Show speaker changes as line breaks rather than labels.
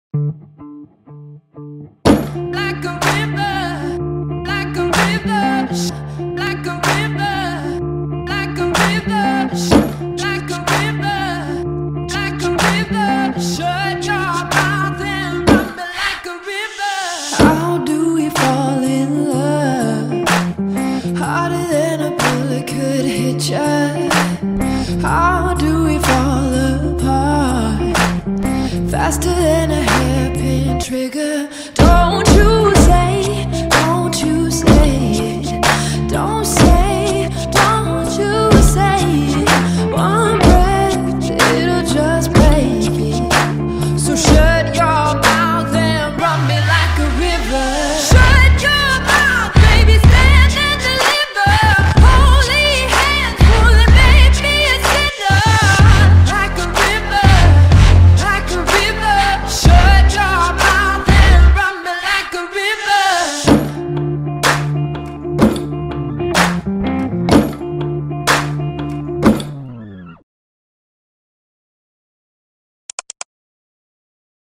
Like a river, like a river, like a river, like a river, like a river, like a river. Shut your mouth and run me like a river. How do we fall in love? Harder than a bullet could hit ya. How do we fall apart? Faster than a hairpin trigger.